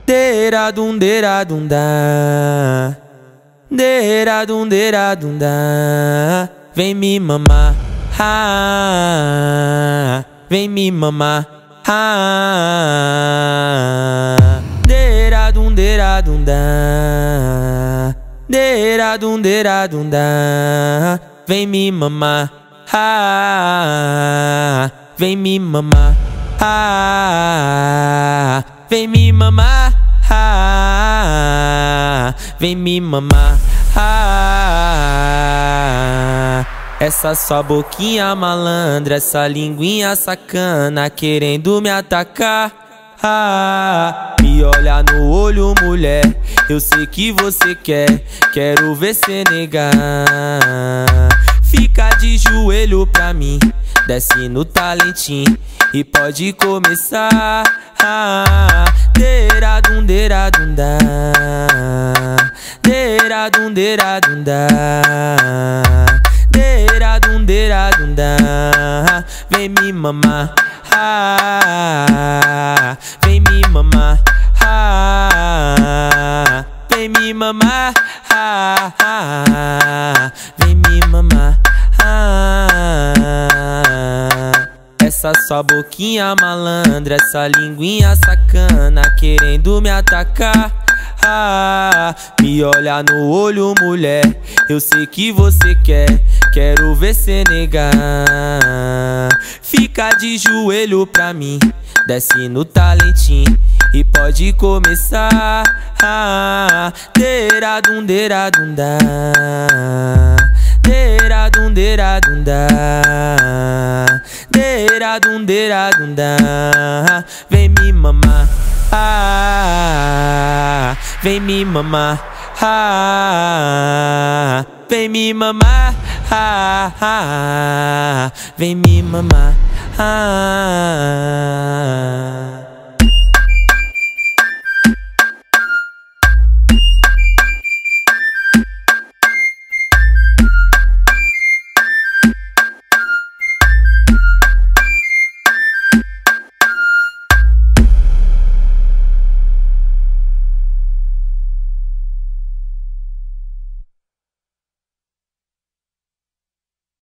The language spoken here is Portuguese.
Deradum, deradum, da. Deradum, deradum, da. Vem me mamar, ah. Vem me mamar, ah. Deradum, deradum, da. Deradum, deradum, da. Vem me mamar, ah. Vem me mamar, ah. Vem me mamar, ah. Vem me mamar, ah. Essa sua boquinha malandra, essa linguinha sacana, querendo me atacar, ah. Me olha no olho, mulher, eu sei que você quer, quero ver cê negar. Fica de joelho pra mim, desce no talentinho e pode começar, ah. Deradum, deradum, da. Deradum, deradum, da. Deradum, deradum, da. Vem me mamar, ah. Vem me mamar, ah. Vem me mamar, ah. Vem me mamar, ah. Essa sua boquinha malandra, essa linguinha sacana, querendo me atacar, ah. Me olha no olho, mulher, eu sei que você quer, quero ver cê negar. Fica de joelho pra mim, desce no talentinho e pode começar, ah. Deradum, deradum, da. Deradum, deradum, da. Deradum, deradum, da. Vem me mamar, ah. Vem me mamar, ah. Vem me mamar, ah. Vem me mamar, ah.